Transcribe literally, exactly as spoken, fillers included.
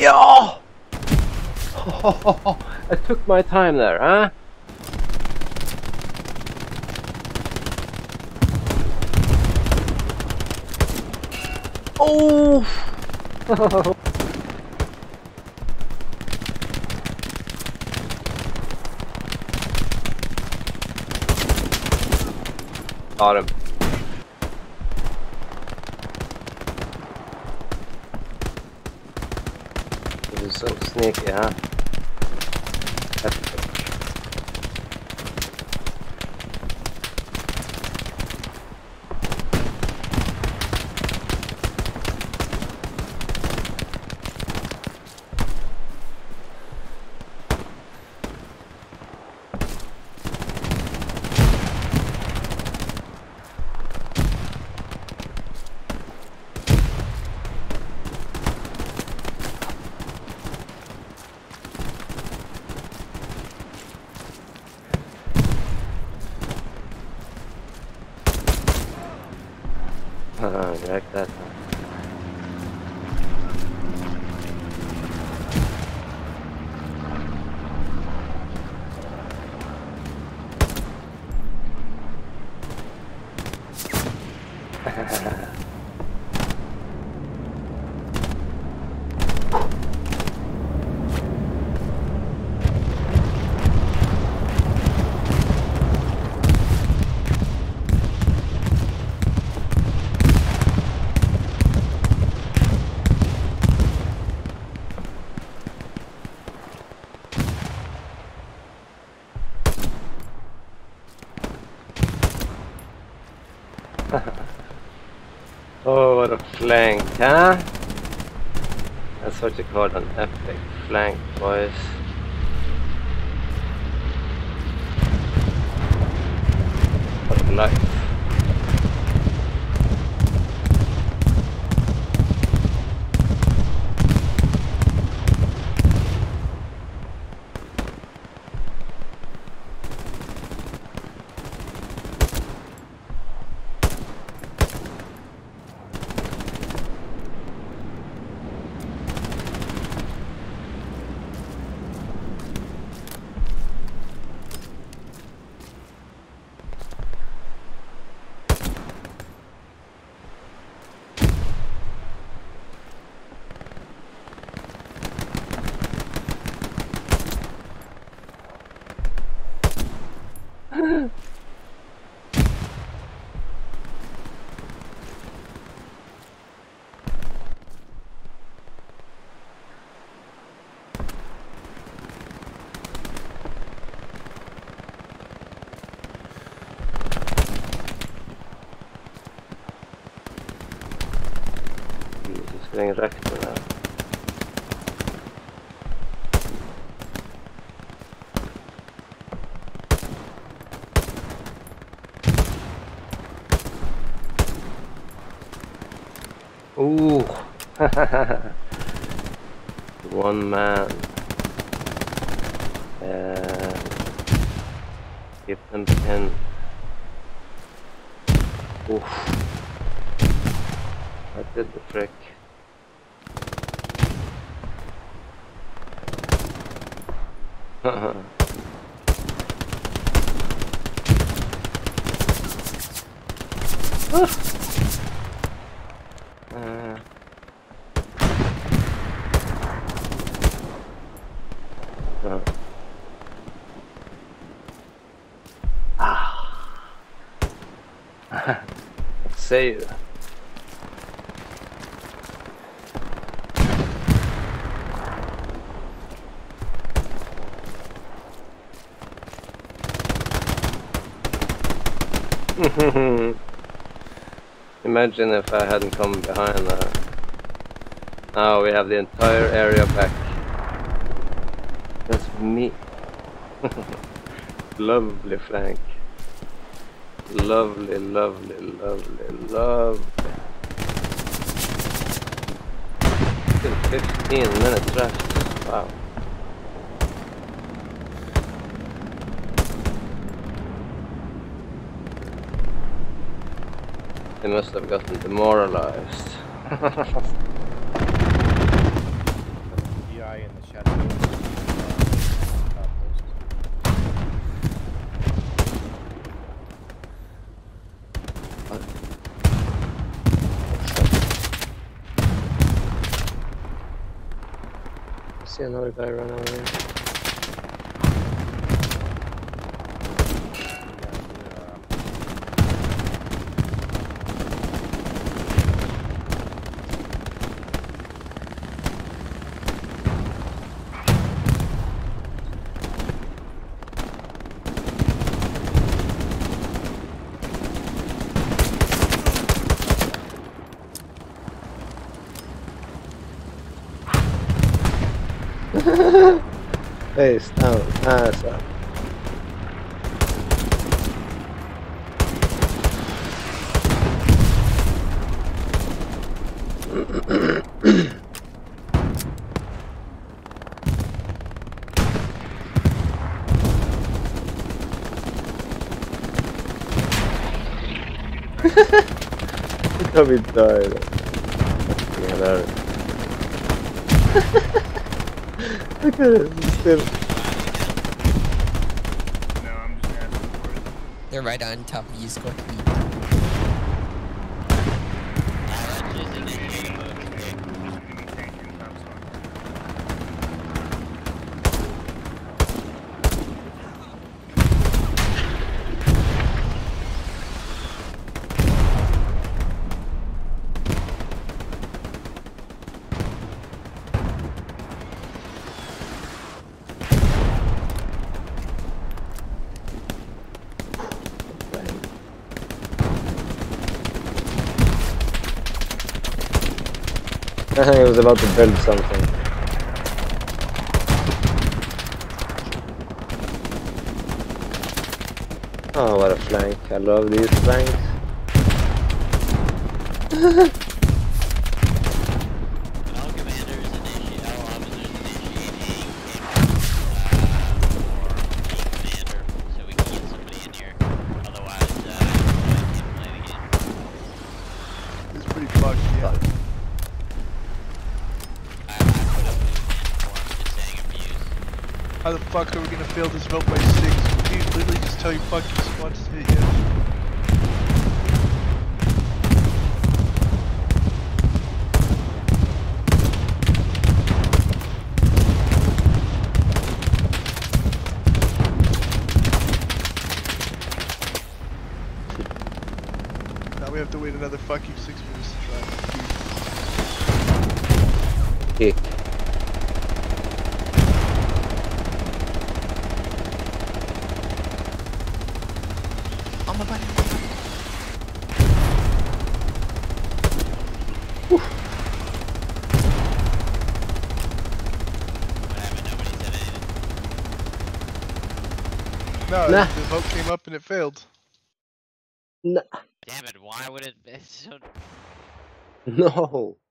Yeah! I took my time there, huh? Oh! Got him. This is so sneaky, huh? Epic. Uh, like that. Oh, what a flank, huh? That's what you call an epic flank, boys. What a life. Jesus, getting wrecked now. Ooh, one man. And give them ten. Oof, I did the trick. Uh, uh. Ah. Save. Imagine if I hadn't come behind that. Now we have the entire area back. That's me. Lovely flank. Lovely, lovely, lovely, lovely. Still fifteen minutes left. Wow. They must have gotten demoralized. guy in the shadow. Uh, I see another guy run over here. Face down, ass up. Look at me die. Look at it, it's still. No, I'm just asking for it. They're right on top of you, Scorpion. I think I was about to build something. Oh, what a flank. I love these flanks. All commanders initiate, all officers initiating uh, or commander, so we can get somebody in here. Otherwise, uh, I can't play the game. It's pretty fucked, yeah. I, I put up a movement for him, just saying abuse. How the fuck are we gonna fail this vote by six? We literally just tell your fucking squad to hit you. Now we have to wait another fucking six minutes to try. Kick. On my body. What happened? Nobody said anything. No, Nah. the vote came up and it failed. No. Damn it, why would it be so... No.